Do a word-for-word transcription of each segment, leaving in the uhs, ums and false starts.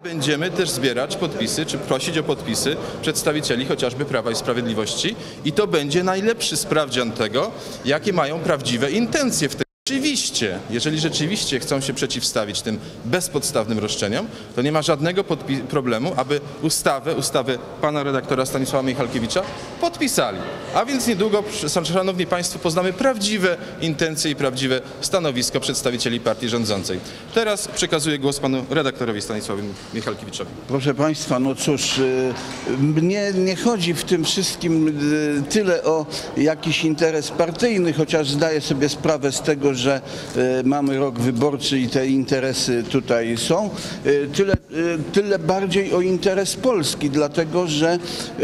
Będziemy też zbierać podpisy, czy prosić o podpisy przedstawicieli chociażby Prawa i Sprawiedliwości i to będzie najlepszy sprawdzian tego, jakie mają prawdziwe intencje w tej. Rzeczywiście, jeżeli rzeczywiście chcą się przeciwstawić tym bezpodstawnym roszczeniom, to nie ma żadnego problemu, aby ustawę, ustawę pana redaktora Stanisława Michalkiewicza podpisali. A więc niedługo, szanowni państwo, poznamy prawdziwe intencje i prawdziwe stanowisko przedstawicieli partii rządzącej. Teraz przekazuję głos panu redaktorowi Stanisławowi Michalkiewiczowi. Proszę państwa, no cóż, mnie nie chodzi w tym wszystkim tyle o jakiś interes partyjny, chociaż zdaję sobie sprawę z tego, że mamy rok wyborczy i te interesy tutaj są, tyle, tyle bardziej o interes Polski, dlatego że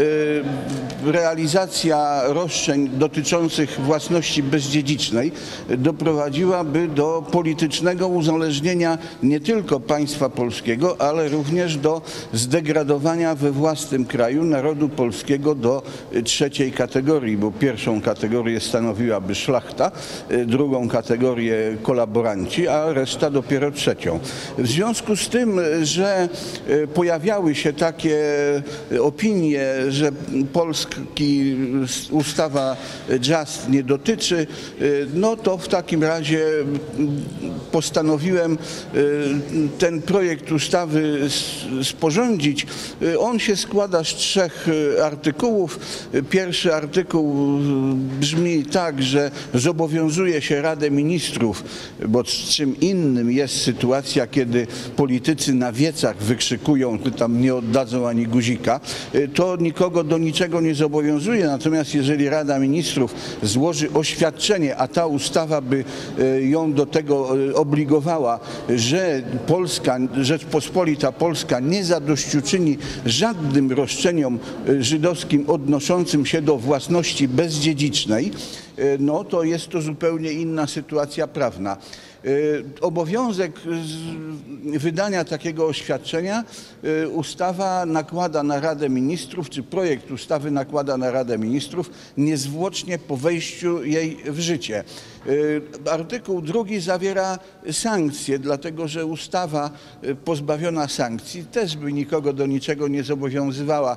realizacja roszczeń dotyczących własności bezdziedzicznej doprowadziłaby do politycznego uzależnienia nie tylko państwa polskiego, ale również do zdegradowania we własnym kraju narodu polskiego do trzeciej kategorii, bo pierwszą kategorię stanowiłaby szlachta, drugą kategorię kolaboranci, a reszta dopiero trzecią. W związku z tym, że pojawiały się takie opinie, że Polski ustawa Just nie dotyczy, no to w takim razie postanowiłem ten projekt ustawy sporządzić. On się składa z trzech artykułów. Pierwszy artykuł brzmi tak, że zobowiązuje się Radę Ministrów, bo czym innym jest sytuacja, kiedy politycy na wiecach wykrzykują, że tam nie oddadzą ani guzika, to nikogo do niczego nie zobowiązuje. Natomiast jeżeli Rada Ministrów złoży oświadczenie, a ta ustawa by ją do tego obligowała, że Polska, Rzeczpospolita Polska nie zadośćuczyni żadnym roszczeniom żydowskim odnoszącym się do własności bezdziedzicznej, no to jest to zupełnie inna sytuacja prawna. Obowiązek wydania takiego oświadczenia ustawa nakłada na Radę Ministrów, czy projekt ustawy nakłada na Radę Ministrów niezwłocznie po wejściu jej w życie. Artykuł drugi zawiera sankcje, dlatego że ustawa pozbawiona sankcji też by nikogo do niczego nie zobowiązywała.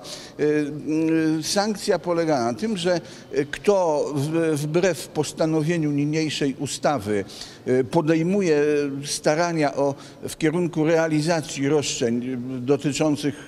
Sankcja polega na tym, że kto wbrew postanowieniu niniejszej ustawy podejmuje starania o, w kierunku realizacji roszczeń dotyczących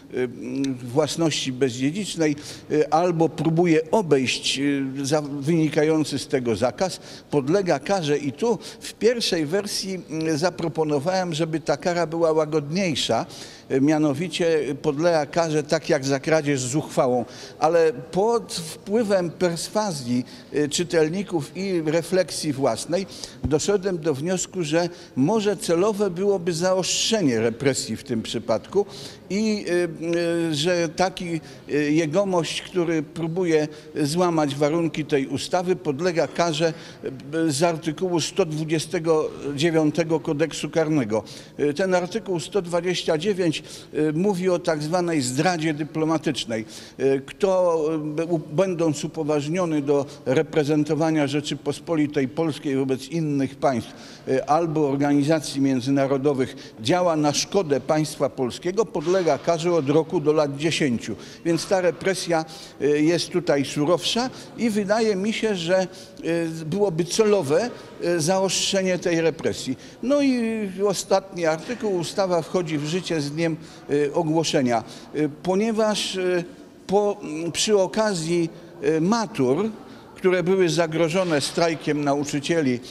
własności bezdziedzicznej albo próbuje obejść wynikający z tego zakaz, podlega karze. I tu w pierwszej wersji zaproponowałem, żeby ta kara była łagodniejsza, mianowicie podlega karze tak jak za kradzież zuchwałą, ale pod wpływem perswazji czytelników i refleksji własnej doszedłem do wniosku, że może celowe byłoby zaostrzenie represji w tym przypadku i że taki jegomość, który próbuje złamać warunki tej ustawy, podlega karze z artykułu sto dwudziestego dziewiątego Kodeksu Karnego. Ten artykuł sto dwadzieścia dziewięć mówi o tak zwanej zdradzie dyplomatycznej. Kto, będąc upoważniony do reprezentowania Rzeczypospolitej Polskiej wobec innych państw albo organizacji międzynarodowych, działa na szkodę państwa polskiego, podlega karze od roku do lat dziesięciu. Więc ta represja jest tutaj surowsza i wydaje mi się, że byłoby celowe zaostrzenie tej represji. No i ostatni artykuł. Ustawa wchodzi w życie z dniem ogłoszenia. Ponieważ po, przy okazji matur, które były zagrożone strajkiem nauczycieli,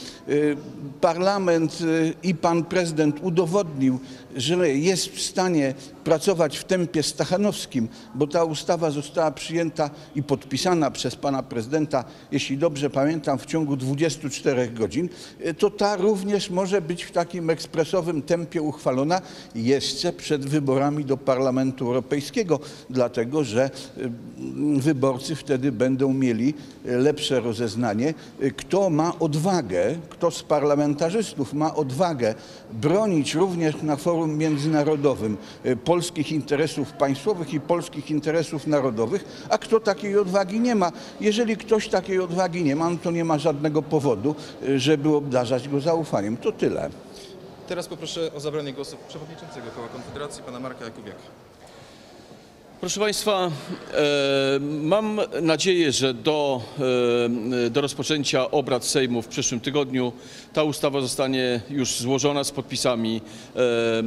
parlament i pan prezydent udowodnił, że jest w stanie pracować w tempie stachanowskim, bo ta ustawa została przyjęta i podpisana przez pana prezydenta, jeśli dobrze pamiętam, w ciągu dwudziestu czterech godzin, to ta również może być w takim ekspresowym tempie uchwalona jeszcze przed wyborami do Parlamentu Europejskiego, dlatego że wyborcy wtedy będą mieli lepsze rozeznanie, kto ma odwagę, kto z parlamentarzystów ma odwagę bronić również na forum międzynarodowym polskich interesów państwowych i polskich interesów narodowych, a kto takiej odwagi nie ma. Jeżeli ktoś takiej odwagi nie ma, no to nie ma żadnego powodu, żeby obdarzać go zaufaniem. To tyle. Teraz poproszę o zabranie głosu przewodniczącego Koła Konfederacji, pana Marka Jakubiaka. Proszę Państwa, e, mam nadzieję, że do, e, do rozpoczęcia obrad Sejmu w przyszłym tygodniu ta ustawa zostanie już złożona z podpisami e, e,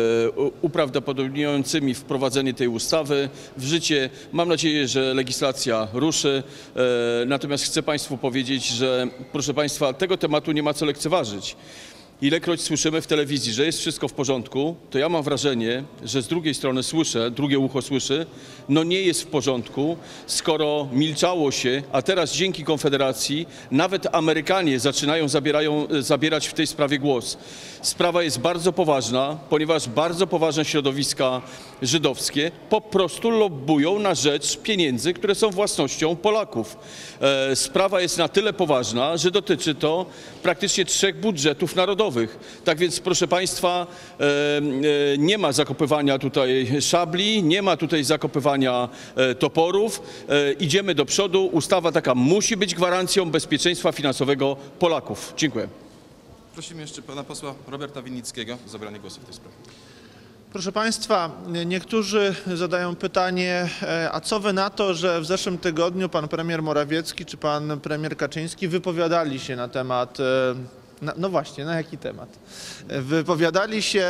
uprawdopodobniającymi wprowadzenie tej ustawy w życie. Mam nadzieję, że legislacja ruszy. E, natomiast chcę Państwu powiedzieć, że proszę Państwa, tego tematu nie ma co lekceważyć. Ilekroć słyszymy w telewizji, że jest wszystko w porządku, to ja mam wrażenie, że z drugiej strony słyszę, drugie ucho słyszy, no nie jest w porządku, skoro milczało się, a teraz dzięki Konfederacji nawet Amerykanie zaczynają zabierają, zabierać w tej sprawie głos. Sprawa jest bardzo poważna, ponieważ bardzo poważne środowiska żydowskie po prostu lobbują na rzecz pieniędzy, które są własnością Polaków. E, sprawa jest na tyle poważna, że dotyczy to praktycznie trzech budżetów narodowych. Tak więc, proszę Państwa, e, e, nie ma zakopywania tutaj szabli, nie ma tutaj zakopywania e, toporów. E, idziemy do przodu. Ustawa taka musi być gwarancją bezpieczeństwa finansowego Polaków. Dziękuję. Prosimy jeszcze pana posła Roberta Winnickiego o zabranie głosu w tej sprawie. Proszę Państwa, niektórzy zadają pytanie, a co Wy na to, że w zeszłym tygodniu pan premier Morawiecki czy pan premier Kaczyński wypowiadali się na temat, na, no właśnie, na jaki temat? Wypowiadali się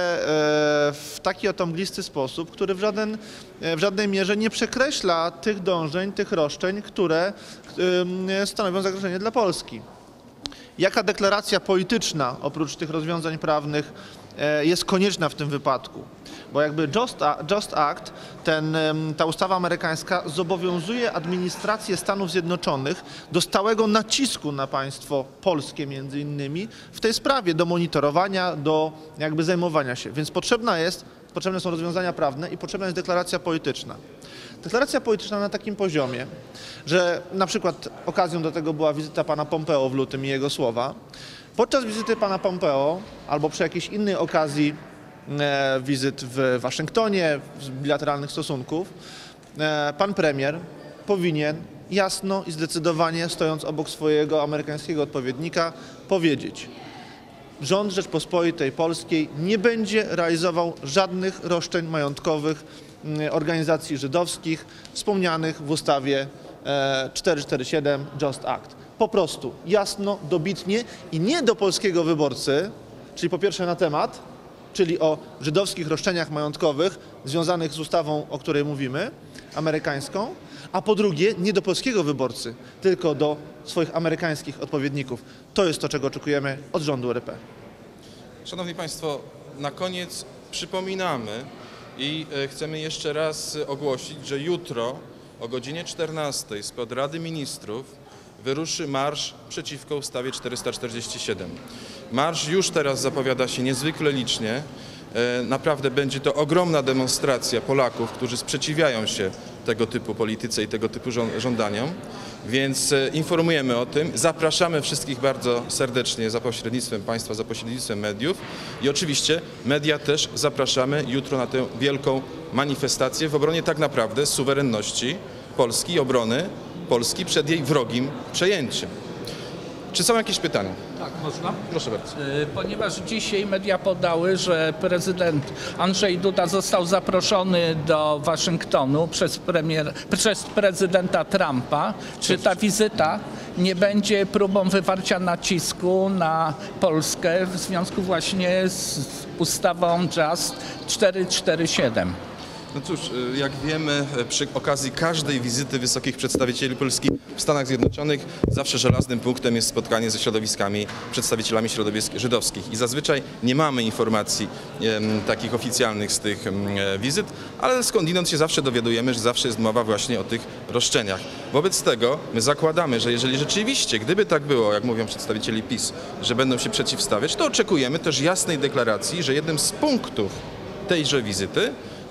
w taki oto mglisty sposób, który w, żaden, w żadnej mierze nie przekreśla tych dążeń, tych roszczeń, które stanowią zagrożenie dla Polski. Jaka deklaracja polityczna oprócz tych rozwiązań prawnych jest konieczna w tym wypadku? Bo jakby Just Act, ten, ta ustawa amerykańska zobowiązuje administrację Stanów Zjednoczonych do stałego nacisku na państwo polskie między innymi w tej sprawie, do monitorowania, do jakby zajmowania się. Więc potrzebna jest, potrzebne są rozwiązania prawne i potrzebna jest deklaracja polityczna. Deklaracja polityczna na takim poziomie, że na przykład okazją do tego była wizyta pana Pompeo w lutym i jego słowa. Podczas wizyty pana Pompeo albo przy jakiejś innej okazji e, wizyt w Waszyngtonie, z bilateralnych stosunków, e, pan premier powinien jasno i zdecydowanie, stojąc obok swojego amerykańskiego odpowiednika, powiedzieć: rząd Rzeczpospolitej Polskiej nie będzie realizował żadnych roszczeń majątkowych organizacji żydowskich wspomnianych w ustawie czterysta czterdzieści siedem Just Act. Po prostu jasno, dobitnie i nie do polskiego wyborcy, czyli po pierwsze na temat, czyli o żydowskich roszczeniach majątkowych związanych z ustawą, o której mówimy, amerykańską, a po drugie nie do polskiego wyborcy, tylko do swoich amerykańskich odpowiedników. To jest to, czego oczekujemy od rządu R P. Szanowni Państwo, na koniec przypominamy i chcemy jeszcze raz ogłosić, że jutro o godzinie czternastej spod Rady Ministrów wyruszy marsz przeciwko ustawie czterysta czterdzieści siedem. Marsz już teraz zapowiada się niezwykle licznie. Naprawdę będzie to ogromna demonstracja Polaków, którzy sprzeciwiają się tego typu polityce i tego typu żądaniom. Więc informujemy o tym, zapraszamy wszystkich bardzo serdecznie za pośrednictwem Państwa, za pośrednictwem mediów i oczywiście media też zapraszamy jutro na tę wielką manifestację w obronie tak naprawdę suwerenności Polski i obrony Polski przed jej wrogim przejęciem. Czy są jakieś pytania? Tak, można? Proszę bardzo. Ponieważ dzisiaj media podały, że prezydent Andrzej Duda został zaproszony do Waszyngtonu przez, premier, przez prezydenta Trumpa. Czy ta wizyta nie będzie próbą wywarcia nacisku na Polskę w związku właśnie z ustawą Just czterysta czterdzieści siedem? No cóż, jak wiemy, przy okazji każdej wizyty wysokich przedstawicieli Polski w Stanach Zjednoczonych zawsze żelaznym punktem jest spotkanie ze środowiskami, przedstawicielami środowisk żydowskich. I zazwyczaj nie mamy informacji e, takich oficjalnych z tych e, wizyt, ale skądinąd się zawsze dowiadujemy, że zawsze jest mowa właśnie o tych roszczeniach. Wobec tego my zakładamy, że jeżeli rzeczywiście, gdyby tak było, jak mówią przedstawicieli PiS, że będą się przeciwstawiać, to oczekujemy też jasnej deklaracji, że jednym z punktów tejże wizyty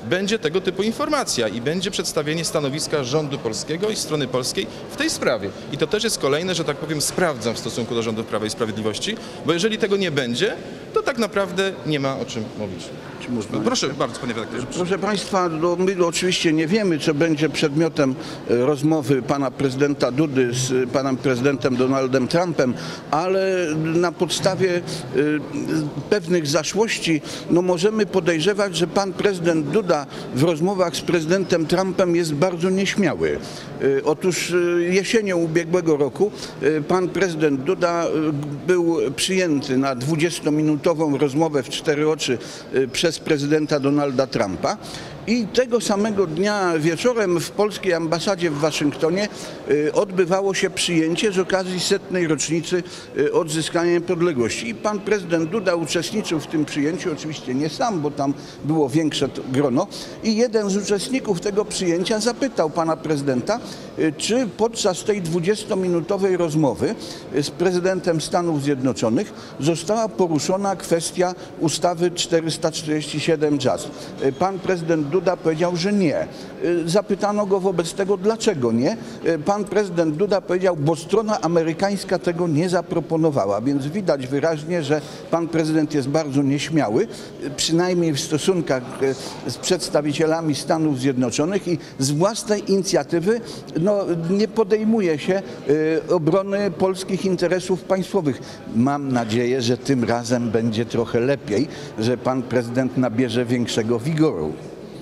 będzie tego typu informacja i będzie przedstawienie stanowiska rządu polskiego i strony polskiej w tej sprawie. I to też jest kolejne, że tak powiem, sprawdzam w stosunku do rządu Prawa i Sprawiedliwości, bo jeżeli tego nie będzie, to tak naprawdę nie ma o czym mówić. Czy można? Proszę bardzo, panie redaktorze. Proszę Państwa, no my oczywiście nie wiemy, co będzie przedmiotem e, rozmowy pana prezydenta Dudy z panem prezydentem Donaldem Trumpem, ale na podstawie e, pewnych zaszłości no możemy podejrzewać, że pan prezydent Duda w rozmowach z prezydentem Trumpem jest bardzo nieśmiały. E, Otóż e, jesienią ubiegłego roku e, pan prezydent Duda e, był przyjęty na dwudziestominutową rozmowę w cztery oczy e, przez prezydenta Donalda Trumpa. I tego samego dnia wieczorem w polskiej ambasadzie w Waszyngtonie y, odbywało się przyjęcie z okazji setnej rocznicy y, odzyskania niepodległości. I pan prezydent Duda uczestniczył w tym przyjęciu, oczywiście nie sam, bo tam było większe to grono. I jeden z uczestników tego przyjęcia zapytał pana prezydenta, y, czy podczas tej dwudziestominutowej rozmowy y, z prezydentem Stanów Zjednoczonych została poruszona kwestia ustawy czterysta czterdzieści siedem Jazz. Y, pan prezydent Duda powiedział, że nie. Zapytano go wobec tego, dlaczego nie. Pan prezydent Duda powiedział, bo strona amerykańska tego nie zaproponowała, więc widać wyraźnie, że pan prezydent jest bardzo nieśmiały, przynajmniej w stosunkach z przedstawicielami Stanów Zjednoczonych i z własnej inicjatywy no, nie podejmuje się obrony polskich interesów państwowych. Mam nadzieję, że tym razem będzie trochę lepiej, że pan prezydent nabierze większego wigoru.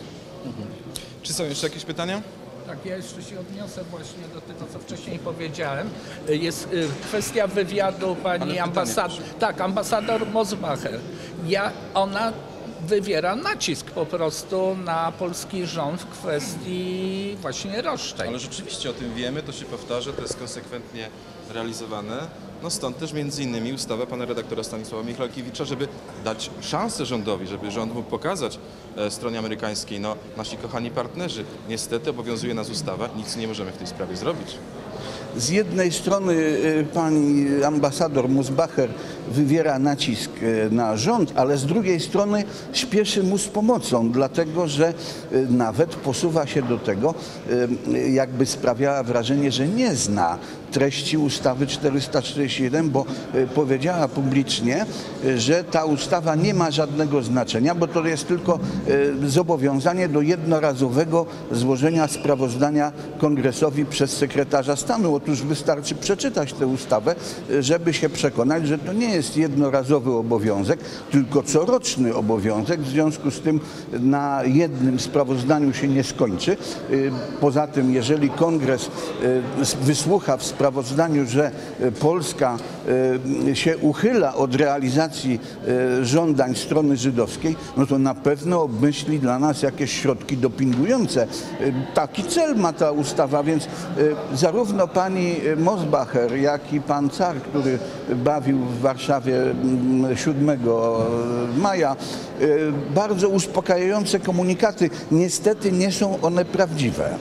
Czy są jeszcze jakieś pytania? Tak, ja jeszcze się odniosę właśnie do tego, co wcześniej powiedziałem. Jest y, kwestia wywiadu pani ambasador. Tak, ambasador Mosbacher. Ja, ona wywiera nacisk po prostu na polski rząd w kwestii właśnie roszczeń. Ale rzeczywiście o tym wiemy, to się powtarza, to jest konsekwentnie realizowane. No stąd też między innymi ustawa pana redaktora Stanisława Michalkiewicza, żeby dać szansę rządowi, żeby rząd mógł pokazać e, stronie amerykańskiej, no nasi kochani partnerzy, niestety obowiązuje nas ustawa, nic nie możemy w tej sprawie zrobić. Z jednej strony pani ambasador Mosbacher wywiera nacisk na rząd, ale z drugiej strony śpieszy mu z pomocą, dlatego że nawet posuwa się do tego, jakby sprawiała wrażenie, że nie zna treści ustawy czterysta czterdzieści jeden, bo powiedziała publicznie, że ta ustawa nie ma żadnego znaczenia, bo to jest tylko zobowiązanie do jednorazowego złożenia sprawozdania Kongresowi przez sekretarza stanu. Otóż wystarczy przeczytać tę ustawę, żeby się przekonać, że to nie jest jednorazowy obowiązek, tylko coroczny obowiązek. W związku z tym na jednym sprawozdaniu się nie skończy. Poza tym, jeżeli Kongres wysłucha w sprawozdaniu, że Polska się uchyla od realizacji żądań strony żydowskiej, no to na pewno obmyśli dla nas jakieś środki dopingujące. Taki cel ma ta ustawa, więc zarówno pani Mosbacher, jak i pan Car, który bawił w Warszawie siódmego maja, bardzo uspokajające komunikaty. Niestety nie są one prawdziwe.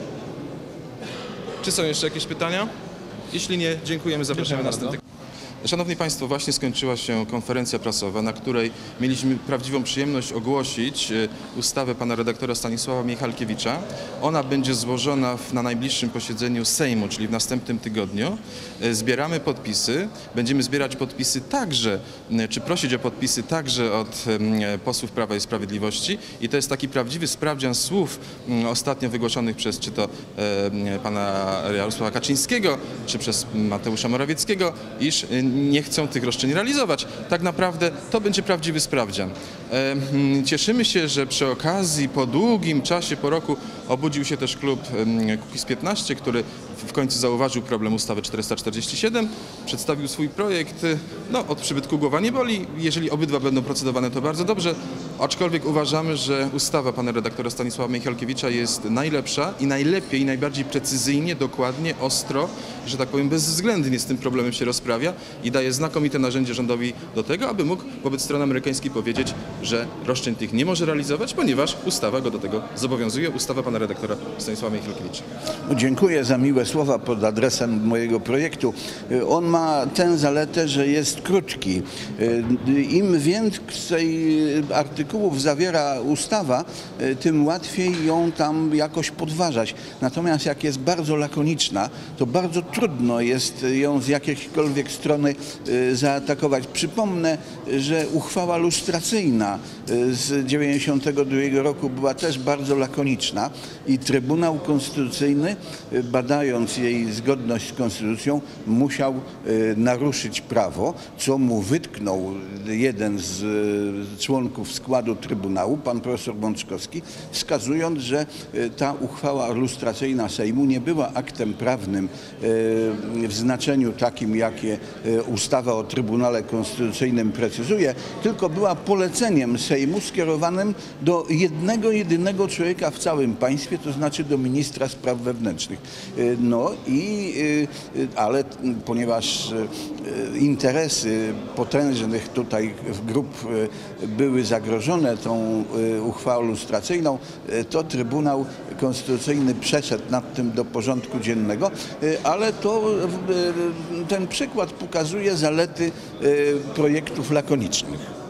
Czy są jeszcze jakieś pytania? Jeśli nie, dziękujemy, zapraszamy na następny. Szanowni Państwo, właśnie skończyła się konferencja prasowa, na której mieliśmy prawdziwą przyjemność ogłosić ustawę pana redaktora Stanisława Michalkiewicza. Ona będzie złożona w, na najbliższym posiedzeniu Sejmu, czyli w następnym tygodniu. Zbieramy podpisy. Będziemy zbierać podpisy także, czy prosić o podpisy także od posłów Prawa i Sprawiedliwości. I to jest taki prawdziwy sprawdzian słów ostatnio wygłoszonych przez czy to pana Jarosława Kaczyńskiego, czy przez Mateusza Morawieckiego, iż nie chcą tych roszczeń realizować. Tak naprawdę to będzie prawdziwy sprawdzian. Cieszymy się, że przy okazji po długim czasie, po roku obudził się też klub Kukiz piętnaście, który w końcu zauważył problem ustawy czterysta czterdzieści siedem, przedstawił swój projekt. No, od przybytku głowa nie boli. Jeżeli obydwa będą procedowane, to bardzo dobrze. Aczkolwiek uważamy, że ustawa pana redaktora Stanisława Michalkiewicza jest najlepsza i najlepiej, najbardziej precyzyjnie, dokładnie, ostro, że tak powiem bezwzględnie z tym problemem się rozprawia i daje znakomite narzędzie rządowi do tego, aby mógł wobec strony amerykańskiej powiedzieć, że roszczeń tych nie może realizować, ponieważ ustawa go do tego zobowiązuje, ustawa pana redaktora Stanisława Michalkiewicza. Dziękuję za miłe słowa pod adresem mojego projektu. On ma tę zaletę, że jest krótki. Im więcej artykułów artykułów zawiera ustawa, tym łatwiej ją tam jakoś podważać. Natomiast jak jest bardzo lakoniczna, to bardzo trudno jest ją z jakiejkolwiek strony zaatakować. Przypomnę, że uchwała lustracyjna z dziewięćdziesiątego drugiego roku była też bardzo lakoniczna i Trybunał Konstytucyjny, badając jej zgodność z konstytucją, musiał naruszyć prawo, co mu wytknął jeden z członków składu Trybunału, pan profesor Mączkowski, wskazując, że ta uchwała lustracyjna Sejmu nie była aktem prawnym w znaczeniu takim, jakie ustawa o Trybunale Konstytucyjnym precyzuje, tylko była poleceniem Sejmu skierowanym do jednego, jedynego człowieka w całym państwie, to znaczy do ministra spraw wewnętrznych. No i, ale ponieważ interesy potężnych tutaj grup były zagrożone tą uchwałą lustracyjną, to Trybunał Konstytucyjny przeszedł nad tym do porządku dziennego, ale to ten przykład pokazuje zalety projektów lakonicznych.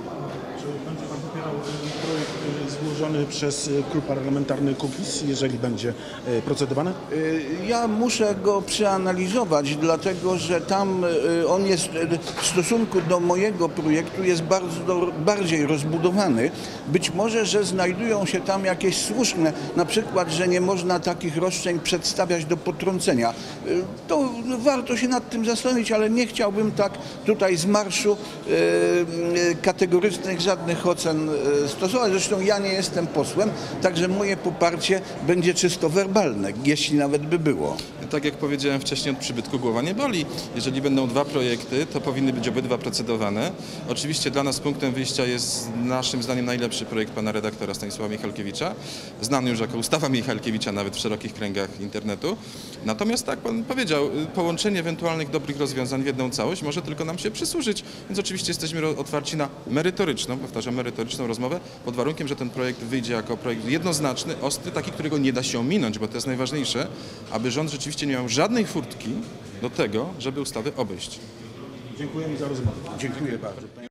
Złożony przez klub parlamentarny Kukiz, jeżeli będzie procedowany? Ja muszę go przeanalizować, dlatego że tam on jest w stosunku do mojego projektu jest bardzo bardziej rozbudowany. Być może, że znajdują się tam jakieś słuszne, na przykład, że nie można takich roszczeń przedstawiać do potrącenia. To warto się nad tym zastanowić, ale nie chciałbym tak tutaj z marszu kategorycznych żadnych ocen stosować. Zresztą ja nie jestem posłem, także moje poparcie będzie czysto werbalne, jeśli nawet by było. Tak jak powiedziałem wcześniej, od przybytku głowa nie boli. Jeżeli będą dwa projekty, to powinny być obydwa procedowane. Oczywiście dla nas punktem wyjścia jest naszym zdaniem najlepszy projekt pana redaktora Stanisława Michalkiewicza, znany już jako ustawa Michalkiewicza nawet w szerokich kręgach internetu. Natomiast tak pan powiedział, połączenie ewentualnych dobrych rozwiązań w jedną całość może tylko nam się przysłużyć, więc oczywiście jesteśmy otwarci na merytoryczną, powtarzam, merytoryczną rozmowę, pod warunkiem, że ten projekt wyjdzie jako projekt jednoznaczny, ostry, taki, którego nie da się ominąć, bo to jest najważniejsze, aby rząd rzeczywiście nie miał żadnej furtki do tego, żeby ustawy obejść. Dziękuję za rozmowę. Dziękuję bardzo.